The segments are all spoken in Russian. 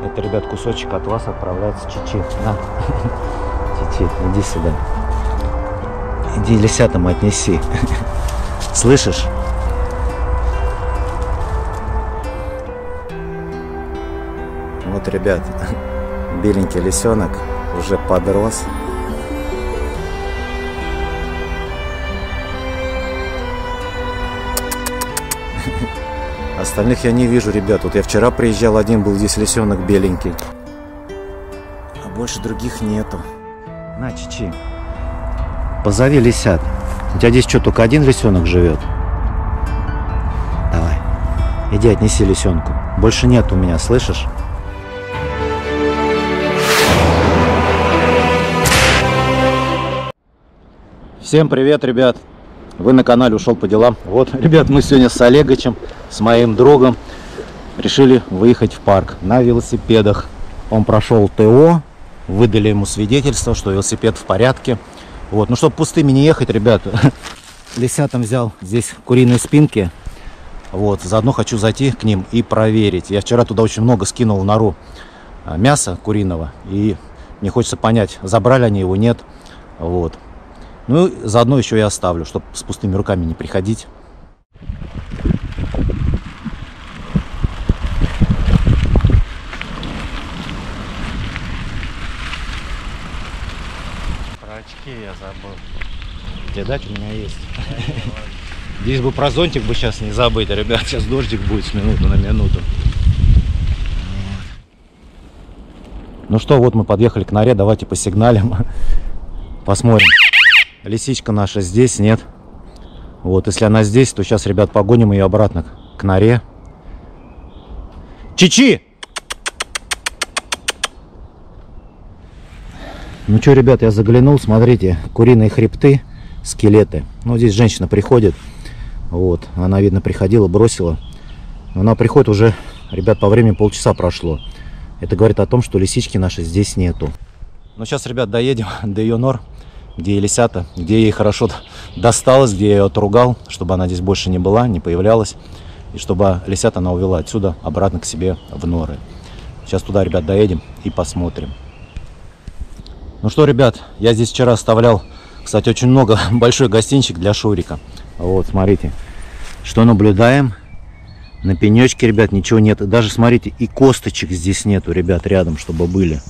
Это, ребят, кусочек от вас отправляется Чичи. На. Чичи, иди сюда. Иди лисятам отнеси. Слышишь? Вот, ребят, беленький лисенок уже подрос. Остальных я не вижу, ребят. Вот я вчера приезжал, один был здесь лисенок беленький. А больше других нету. На, Чичи. Позови лисят. У тебя здесь что, только один лисенок живет? Давай. Иди отнеси лисенку. Больше нет у меня, слышишь? Всем привет, ребят. Вы на канале «Ушел по делам». Вот, ребят, мы сегодня с Олегочем, с моим другом, решили выехать в парк на велосипедах. Он прошел ТО, выдали ему свидетельство, что велосипед в порядке. Вот, ну чтобы пустыми не ехать, ребят, лисятам взял здесь куриные спинки. Вот, заодно хочу зайти к ним и проверить. Я вчера туда очень много скинул в нору мяса куриного, и мне хочется понять, забрали они его, нет. Вот. Ну и заодно еще и оставлю, чтобы с пустыми руками не приходить. Про очки я забыл. Тебе дать? У меня есть. Здесь бы про зонтик бы сейчас не забыть, ребят. Сейчас дождик будет с минуты на минуту. Ну что, вот мы подъехали к норе. Давайте посигналим. Посмотрим. Лисичка наша здесь, нет? Вот, если она здесь, то сейчас, ребят, погоним ее обратно к норе. Чичи! Ну что, ребят, я заглянул, смотрите, куриные хребты, скелеты. Ну, здесь женщина приходит. Вот, она, видно, приходила, бросила. Но она приходит уже, ребят, по времени полчаса прошло. Это говорит о том, что лисички нашей здесь нету. Ну, сейчас, ребят, доедем до ее нор, где лисята, где ей хорошо досталось, где я ее отругал, чтобы она здесь больше не была, не появлялась. И чтобы лисята она увела отсюда обратно к себе в норы. Сейчас туда, ребят, доедем и посмотрим. Ну что, ребят, я здесь вчера оставлял, кстати, очень много, большой гостинчик для Шурика. Вот, смотрите, что наблюдаем. На пенечке, ребят, ничего нет. Даже, смотрите, и косточек здесь нету, ребят, рядом, чтобы были.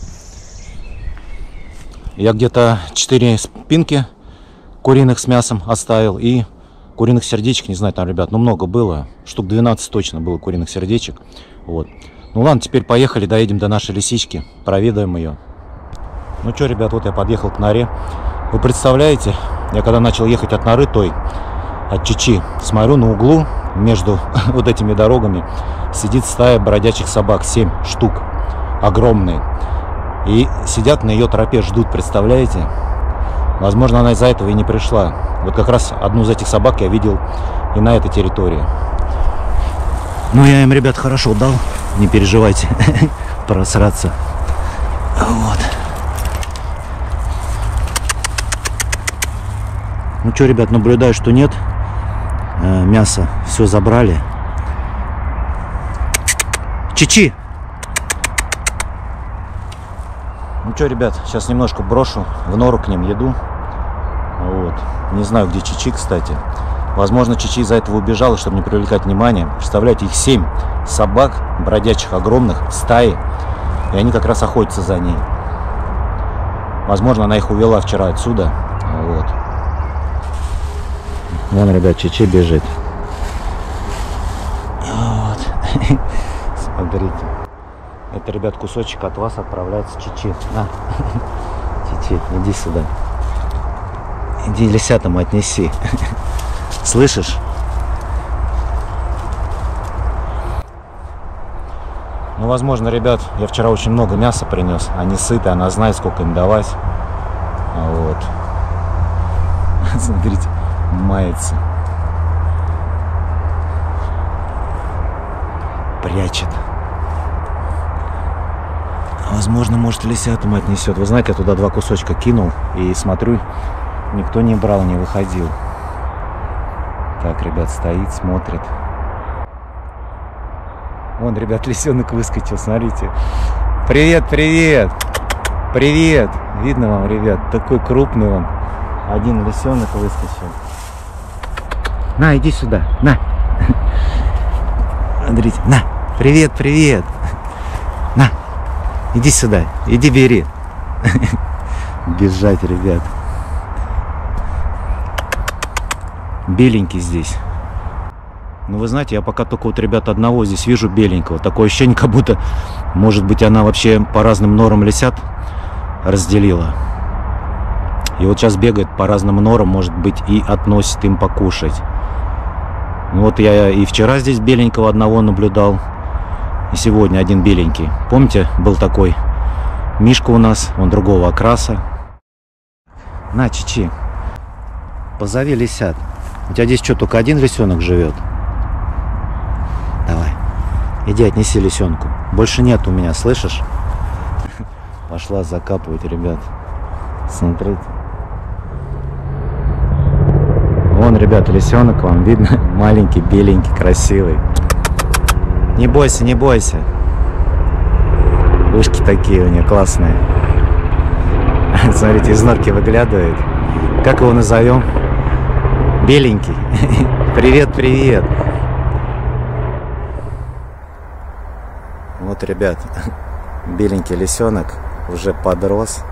Я где-то 4 спинки куриных с мясом оставил и куриных сердечек, не знаю, там, ребят, ну много было, штук 12 точно было куриных сердечек. Вот. Ну ладно, теперь поехали, доедем до нашей лисички, проведаем ее. Ну что, ребят, вот я подъехал к норе. Вы представляете, я когда начал ехать от норы той, от Чичи, смотрю, на углу между вот этими дорогами сидит стая бродячих собак, 7 штук, огромные. И сидят на ее тропе, ждут, представляете? Возможно, она из-за этого и не пришла. Вот как раз одну из этих собак я видел и на этой территории. Ну, я им, ребят, хорошо дал. Не переживайте, просраться. Вот. Ну что, ребят, наблюдаю, что нет. Мясо все забрали. Чичи! Ну что, ребят, сейчас немножко брошу в нору к ним еду. Вот. Не знаю, где Чичи, кстати. Возможно, Чичи из-за этого убежала, чтобы не привлекать внимание. Представляете, их 7 собак, бродячих, огромных, стаи. И они как раз охотятся за ней. Возможно, она их увела вчера отсюда. Вот. Вон, ребят, Чичи бежит. Вот. Смотрите. Это, ребят, кусочек от вас отправляется Чичи. На. Чичи, иди сюда. Иди лисятам отнеси. Слышишь? Ну, возможно, ребят, я вчера очень много мяса принес. Они сыты, она знает, сколько им давать. Вот. Смотрите, мается. Прячет. Возможно, может, лисятам отнесет. Вы знаете, я туда 2 кусочка кинул и смотрю, никто не брал, не выходил. Так, ребят, стоит, смотрит. Вон, ребят, лисенок выскочил, смотрите. Привет, привет! Привет! Видно вам, ребят, такой крупный он. Один лисенок выскочил. На, иди сюда, на! Смотрите, на! Привет, привет! На! Иди сюда, иди бери. Бежать, ребят. Беленький здесь. Ну, вы знаете, я пока только вот, ребят, одного здесь вижу беленького. Такое ощущение, как будто, может быть, она вообще по разным норам лисят разделила. И вот сейчас бегает по разным норам, может быть, и относит им покушать. Ну, вот я и вчера здесь беленького одного наблюдал. И сегодня один беленький. Помните, был такой Мишка у нас, он другого окраса. На, Чичи, позови лисят. У тебя здесь что, только один лисенок живет? Давай, иди отнеси лисенку. Больше нет у меня, слышишь? Пошла закапывать, ребят. Смотрите. Вон, ребят, лисенок вам видно. Маленький, беленький, красивый. Не бойся, не бойся. Ушки такие у нее классные. Смотрите, из норки выглядывает. Как его назовем? Беленький. Привет, привет. Вот, ребят, беленький лисенок уже подрос.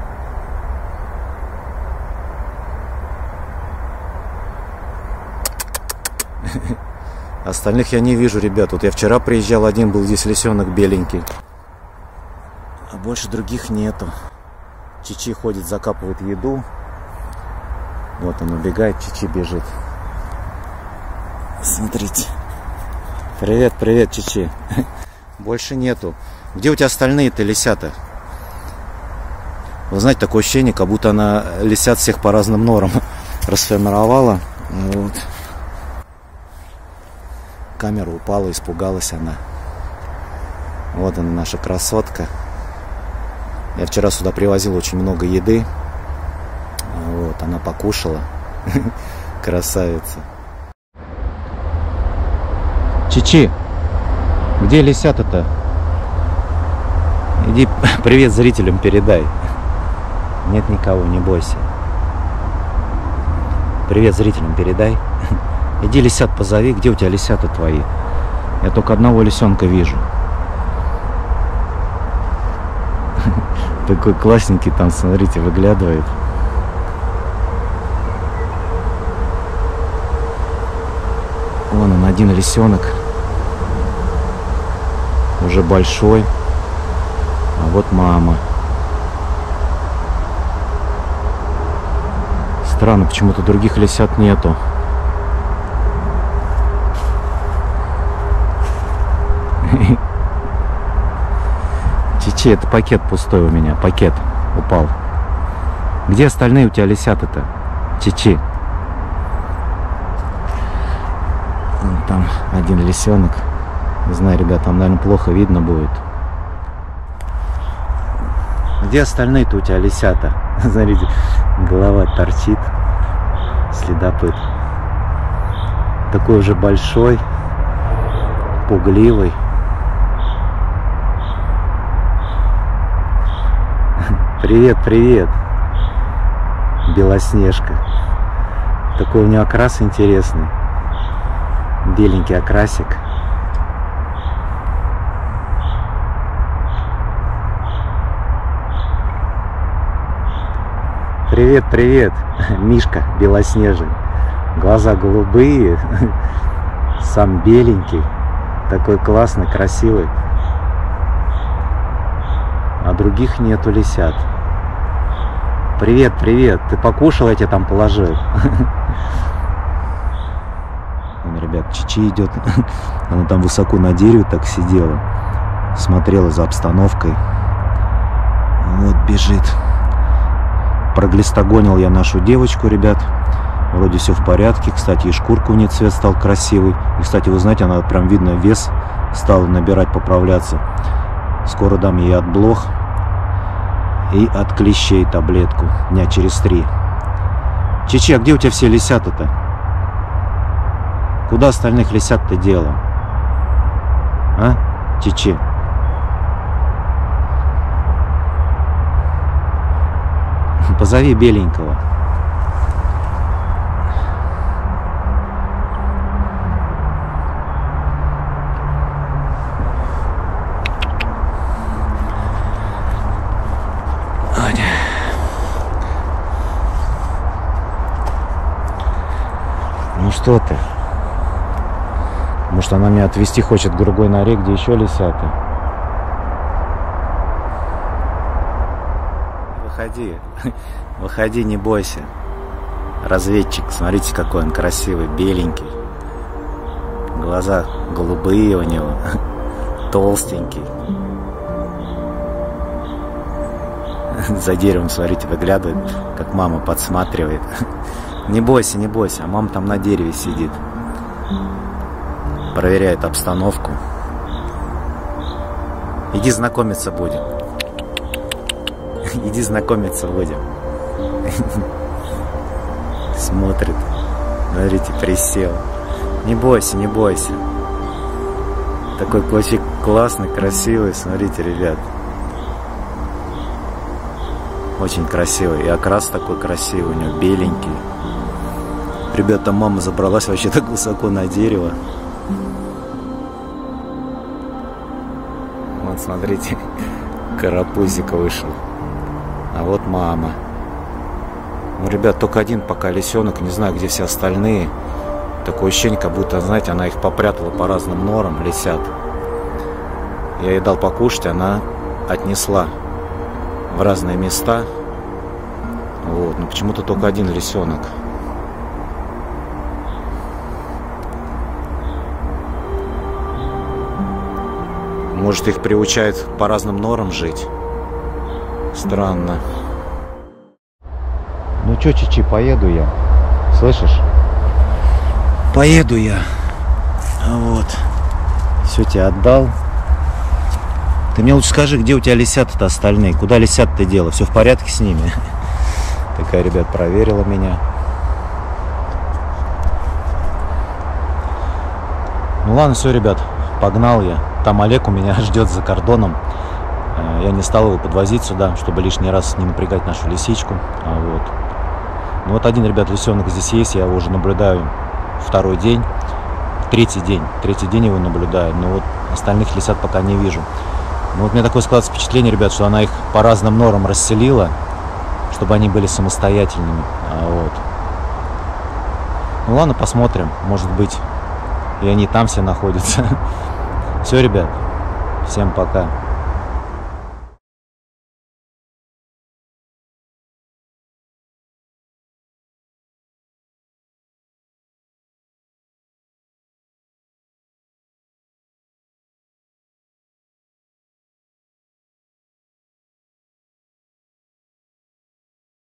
Остальных я не вижу, ребят. Вот я вчера приезжал, один был здесь лисенок беленький. А больше других нету. Чичи ходит, закапывает еду. Вот он убегает, Чичи бежит. Смотрите. Привет, привет, Чичи. Больше нету. Где у тебя остальные-то лисята? Вы знаете, такое ощущение, как будто она лисят всех по разным норам расформировала. Вот. Камера упала, испугалась она. Вот она, наша красотка. Я вчера сюда привозил очень много еды. Вот, она покушала. Красавица. Чичи, где лисята-то? Иди привет зрителям передай. Нет никого, не бойся. Привет зрителям передай. Иди лисят позови. Где у тебя лисята твои? Я только одного лисенка вижу. Такой классненький там, смотрите, выглядывает. Вон он, один лисенок. Уже большой. А вот мама. Странно, почему-то других лисят нету. Чичи, это пакет пустой у меня. Пакет упал. Где остальные у тебя лисята-то? Чичи. Там один лисенок. Не знаю, ребят, там, наверное, плохо видно будет. Где остальные-то у тебя лисята? Смотрите, голова торчит. Следопыт. Такой уже большой, пугливый. Привет, привет, Белоснежка. Такой у нее окрас интересный. Беленький окрасик. Привет, привет, Мишка белоснежный. Глаза голубые, сам беленький. Такой классный, красивый. А других нету лисят. Привет, привет. Ты покушал, я тебе там положил. Ребят, Чичи идет. Она там высоко на дереве так сидела. Смотрела за обстановкой. Вот бежит. Проглистогонил я нашу девочку, ребят. Вроде все в порядке. Кстати, и шкурка у нее цвет стал красивый. И, кстати, вы знаете, она прям видно вес стала набирать, поправляться. Скоро дам ей от блох и от клещей таблетку дня через 3. Чичи, а где у тебя все лисята-то? Куда остальных лисят-то дело? А? Чичи. Позови беленького. Ну что ты? Может, она меня отвезти хочет к другой норе, где еще лисята? Выходи, выходи, не бойся. Разведчик, смотрите, какой он красивый, беленький. Глаза голубые у него, толстенький. За деревом, смотрите, выглядывает, как мама подсматривает. Не бойся, не бойся, а мама там на дереве сидит. Проверяет обстановку. Иди знакомиться будем. Иди знакомиться будем. Смотрит. Смотрите, присел. Не бойся, не бойся. Такой котик классный, красивый. Смотрите, ребят. Очень красивый. И окрас такой красивый у него, беленький. Ребята, мама забралась вообще так высоко на дерево. Вот, смотрите, карапузик вышел. А вот мама. Ну, ребят, только один пока лисенок. Не знаю, где все остальные. Такое ощущение, как будто, знаете, она их попрятала по разным норам, лисят. Я ей дал покушать, она отнесла в разные места. Вот, но почему-то только один лисенок. Может, их приучают по разным норам жить? Странно. Ну чё, Чичи, поеду я. Слышишь? Поеду я. Вот. Все тебе отдал. Ты мне лучше скажи, где у тебя лисята-то остальные? Куда лисят-то дело? Все в порядке с ними? Такая, ребят, проверила меня. Ну ладно, все, ребят, погнал я. Там Олег у меня ждет за кордоном. Я не стал его подвозить сюда, чтобы лишний раз не напрягать нашу лисичку. Вот. Ну вот один, ребят, лисенок здесь есть. Я его уже наблюдаю второй день. Третий день его наблюдаю. Но вот остальных лисят пока не вижу. Ну вот у меня такое складывается впечатление, ребят, что она их по разным норам расселила, чтобы они были самостоятельными. Вот. Ну ладно, посмотрим. Может быть, и они там все находятся. Все, ребят, всем пока.